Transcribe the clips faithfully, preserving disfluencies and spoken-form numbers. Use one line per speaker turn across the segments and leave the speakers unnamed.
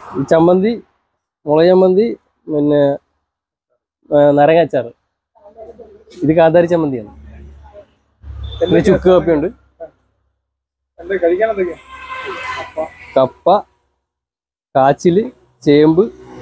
ചമ്മന്തി, മുളക് ചമ്മന്തി, പിന്നെ നാരങ്ങ അച്ചാറ്. ഇത് കാന്താരി ചമ്മന്തിയാണ്. പിന്നെ ചുക്ക് കപ്പയുണ്ട്. കപ്പ, കാച്ചില്, ചേമ്പ്,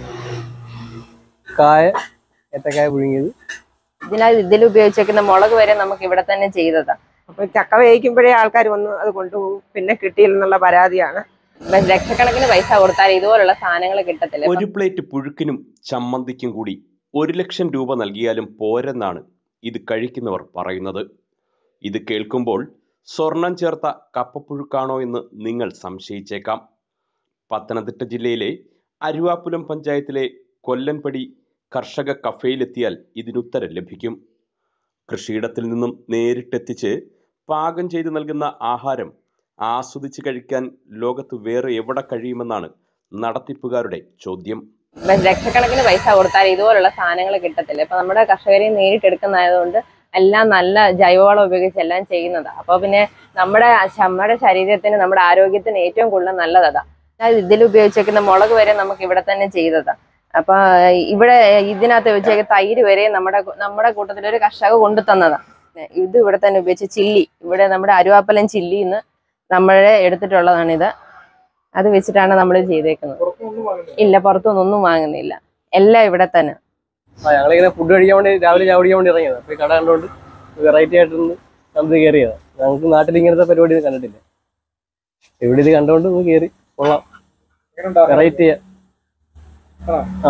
കായ, ഏത്തക്കായ പുഴുങ്ങിയത്.
ഇതിനകത്ത് ഇതിൽ ഉപയോഗിച്ചേക്കുന്ന മുളക് വരെ നമുക്ക് ഇവിടെ തന്നെ ചെയ്തതാ.
അപ്പൊ ചക്ക വേവിക്കുമ്പോഴേ ആൾക്കാർ വന്ന് അത് കൊണ്ടുപോകും, പിന്നെ കിട്ടിയില്ലെന്നുള്ള പരാതിയാണ്.
ലക്ഷക്കണക്കിന് പൈസ കൊടുത്താൽ ഇതുപോലുള്ള സാധനങ്ങൾ കിട്ടത്തില്ല.
ഒരു പ്ലേറ്റ് പുഴുക്കിനും ചമ്മന്തിക്കും കൂടി ഒരു ലക്ഷം രൂപ നൽകിയാലും പോരെന്നാണ് ഇത് കഴിക്കുന്നവർ പറയുന്നത്. ഇത് കേൾക്കുമ്പോൾ സ്വർണം ചേർത്ത കപ്പപ്പുഴുക്കാണോ എന്ന് നിങ്ങൾ സംശയിച്ചേക്കാം. പത്തനംതിട്ട ജില്ലയിലെ അരുവാപ്പുലം പഞ്ചായത്തിലെ കൊല്ലൻപടി കർഷക കഫേയിലെത്തിയാൽ ഇതിനുത്തരം ലഭിക്കും. കൃഷിയിടത്തിൽ നിന്നും നേരിട്ടെത്തിച്ച് പാകം ചെയ്ത് നൽകുന്ന ആഹാരം ആസ്വദിച്ച് കഴിക്കാൻ ലോകത്ത് വേറെ എവിടെ കഴിയുമെന്നാണ് നടത്തിപ്പുകാരുടെ ചോദ്യം.
ലക്ഷക്കണക്കിന് പൈസ കൊടുത്താൽ ഇതുപോലുള്ള സാധനങ്ങൾ കിട്ടത്തില്ല. ഇപ്പൊ നമ്മുടെ കർഷകരെ നേരിട്ടെടുക്കുന്നതായതുകൊണ്ട് എല്ലാം നല്ല ജൈവവളം ഉപയോഗിച്ച് എല്ലാം ചെയ്യുന്നതാണ്. അപ്പോൾ പിന്നെ നമ്മുടെ നമ്മുടെ ശരീരത്തിന്, നമ്മുടെ ആരോഗ്യത്തിന് ഏറ്റവും കൂടുതൽ നല്ലതാ. ഇതിൽ ഉപയോഗിച്ചേക്കുന്ന മുളക് വരെ നമുക്ക് ഇവിടെ തന്നെ ചെയ്തതാ. അപ്പൊ ഇവിടെ ഇതിനകത്ത് ഉപയോഗിച്ച തൈര് വരെ നമ്മുടെ നമ്മുടെ കൂട്ടത്തിലൊരു കർഷക കൊണ്ടു തന്നതാ. ഇത് ഇവിടെ തന്നെ ഉപയോഗിച്ച ചില്ലി, ഇവിടെ നമ്മുടെ അരുവാപ്പലം ചില്ലിന്ന് നമ്മളെ എടുത്തിട്ടുള്ളതാണിത്. അത് വെച്ചിട്ടാണ് നമ്മൾ ചെയ്തേക്കുന്നത്. ഇല്ല, പുറത്തുനിന്നൊന്നും വാങ്ങുന്നില്ല, എല്ലാം ഇവിടെ തന്നെ.
ഞങ്ങളിങ്ങനെ ഫുഡ് കഴിക്കാൻ വേണ്ടി രാവിലെ ചായ കുടിക്കാൻ വേണ്ടി ഇറങ്ങിയതാണ്. അപ്പോൾ ഈ കട കണ്ടുകൊണ്ട് വെറൈറ്റി ആയിട്ടൊന്ന് നമുക്ക് കയറിയതാണ്. ഞങ്ങൾക്ക് നാട്ടിൽ ഇങ്ങനത്തെ പരിപാടി കണ്ടിട്ടില്ല. ഇവിടെ ഇത് കണ്ടുകൊണ്ട് ഒന്ന് കയറി. കൊള്ളാം, വെറൈറ്റി. ആ,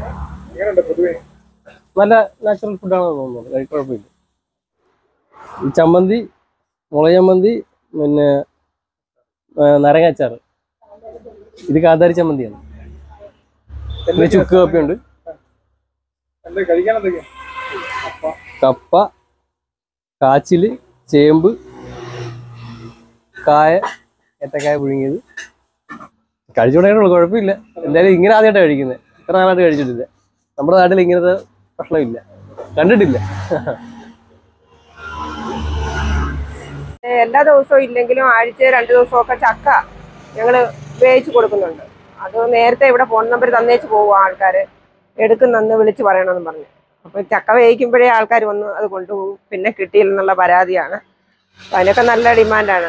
നല്ല നാച്ചുറൽ ഫുഡാണെന്ന് തോന്നുന്നത്. കുഴപ്പമില്ല. ഈ ചമ്മന്തി, മുളക് ചമ്മന്തി, പിന്നെ നാരങ്ങ അച്ചാറ്. ഇത് കാന്താരി ചമ്മന്തിയാണ്. പിന്നെ ചുക്ക് കപ്പയുണ്ട്. കപ്പ, കാച്ചില്, ചേമ്പ്, കായ, ഏത്തക്കായ പുഴുങ്ങിയത്. കഴിച്ചു തുടങ്ങിയിട്ടുള്ളൂ, കുഴപ്പമില്ല. എന്തായാലും ഇങ്ങനെ ആദ്യമായിട്ടാണ് കഴിക്കുന്നത്. ഇത്ര നാളായിട്ട് കഴിച്ചിട്ടില്ല. നമ്മുടെ നാട്ടിൽ ഇങ്ങനത്തെ ഭക്ഷണമില്ല, കണ്ടിട്ടില്ല.
എല്ലാ ദിവസവും ഇല്ലെങ്കിലും ആഴ്ച രണ്ടു ദിവസമൊക്കെ ചക്ക ഞങ്ങൾ വേവിച്ച് കൊടുക്കുന്നുണ്ട്. അത് നേരത്തെ ഇവിടെ ഫോൺ നമ്പർ തന്നേച്ച് പോകും ആൾക്കാർ, എടുക്കുന്നെന്ന് വിളിച്ച് പറയണമെന്ന് പറഞ്ഞു. അപ്പോൾ ചക്ക വേവിക്കുമ്പോഴേ ആൾക്കാർ വന്ന് അത് കൊണ്ടുപോകും, പിന്നെ കിട്ടിയില്ലെന്നുള്ള പരാതിയാണ്. അപ്പം അതിനൊക്കെ നല്ല ഡിമാൻഡാണ്.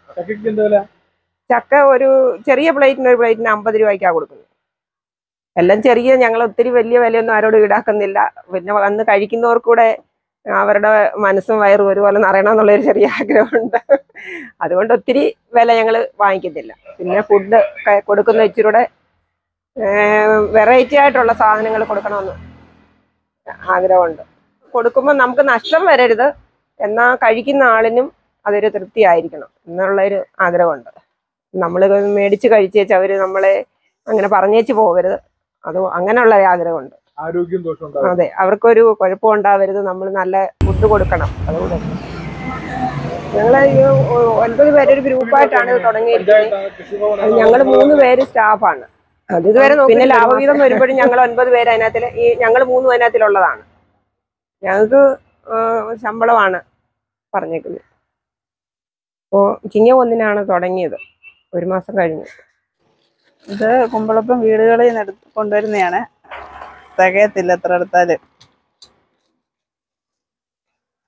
ചക്ക ഒരു ചെറിയ പ്ലേറ്റിന് ഒരു പ്ലേറ്റിന് അമ്പത് രൂപയ്ക്കാണ് കൊടുക്കുന്നത്. എല്ലാം ചെറിയ, ഞങ്ങൾ ഒത്തിരി വലിയ വിലയൊന്നും ആരോടും ഈടാക്കുന്നില്ല. പിന്നെ വന്ന് കഴിക്കുന്നവർക്കൂടെ അവരുടെ മനസ്സും വയറും ഒരുപോലെ നിറയണമെന്നുള്ളൊരു ചെറിയ ആഗ്രഹമുണ്ട്. അതുകൊണ്ട് ഒത്തിരി വില ഞങ്ങൾ വാങ്ങിക്കുന്നില്ല. പിന്നെ ഫുഡ് കൊടുക്കുന്ന ഇച്ചിരൂടെ വെറൈറ്റി ആയിട്ടുള്ള സാധനങ്ങൾ കൊടുക്കണമെന്ന് ആഗ്രഹമുണ്ട്. കൊടുക്കുമ്പോൾ നമുക്ക് നഷ്ടം വരരുത്, എന്നാൽ കഴിക്കുന്ന ആളിനും അതൊരു തൃപ്തിയായിരിക്കണം എന്നുള്ളൊരു ആഗ്രഹമുണ്ട്. നമ്മൾ മേടിച്ച് കഴിച്ചേച്ച് അവർ നമ്മളെ അങ്ങനെ പറഞ്ഞേച്ച് പോകരുത്, അത് അങ്ങനെയുള്ള ആഗ്രഹമുണ്ട്.
ആരോഗ്യം ദോഷം.
അതെ, അവർക്കൊരു കുഴപ്പം ഉണ്ടാവരുത്, നമ്മൾ നല്ല ഫുഡ് കൊടുക്കണം. അതുകൊണ്ട് ഞങ്ങൾ ഒൻപത് പേരൊരു ഗ്രൂപ്പായിട്ടാണ് ഇത് തുടങ്ങിയിരിക്കുന്നത്. ഞങ്ങൾ മൂന്ന് പേര് സ്റ്റാഫാണ്. അത് ഇതുവരെ പിന്നെ ലാഭവീതം വരുമ്പോഴും ഞങ്ങൾ ഒൻപത് പേര് അതിനകത്തിൽ, ഈ ഞങ്ങൾ മൂന്നും അതിനകത്തിലുള്ളതാണ്. ഞങ്ങൾക്ക് ശമ്പളമാണ് പറഞ്ഞേക്കുന്നത്. അപ്പോൾ ചിങ്ങ ഒന്നിനാണ് തുടങ്ങിയത്, ഒരു മാസം കഴിഞ്ഞു.
ഇത് കുമ്പളപ്പം വീടുകളിൽ നിന്ന് കൊണ്ടുവരുന്നതാണ്. തികയത്തില്ല എത്ര എടുത്താല്.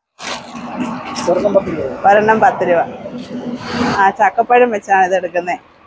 ഒരെണ്ണം പത്ത് രൂപ. ആ, ചക്കപ്പഴം വെച്ചാണ് ഇത് എടുക്കുന്നത്.